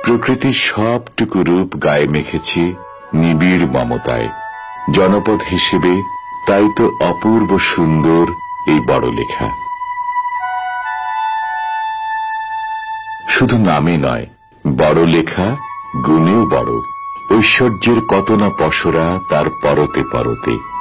প্রকৃতির সবটুকু রূপ গায়ে মেখেছি নিবিড় মমতায়। জনপদ হিসেবে তাই তো অপূর্ব সুন্দর এই বড় লেখা। শুধু নামে নয়, বড় লেখা গুণেও বড়। ঐশ্বর্যের কত না পসরা তার পরতে পরতে।